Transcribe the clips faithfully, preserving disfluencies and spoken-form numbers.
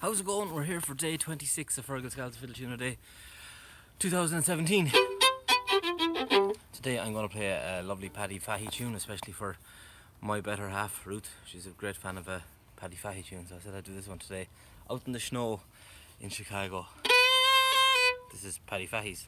How's it going? We're here for day twenty-six of Fergal Scales Fiddle Tuner Day two thousand seventeen. Today I'm going to play a, a lovely Paddy Fahey tune, especially for my better half, Ruth. She's a great fan of a Paddy Fahey tune, so I said I'd do this one today. Out in the snow in Chicago. This is Paddy Fahey's.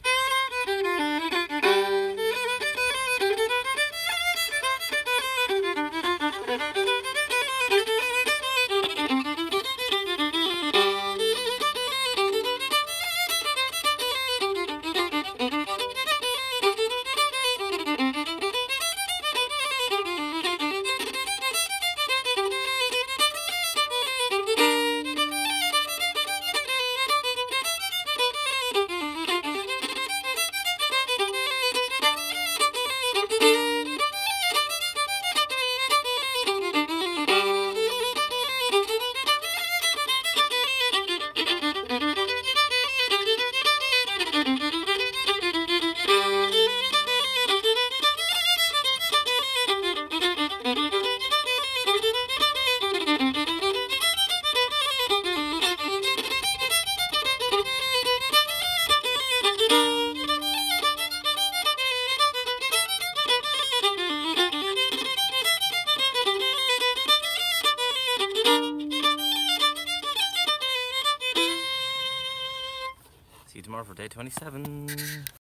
See you tomorrow for day twenty-seven.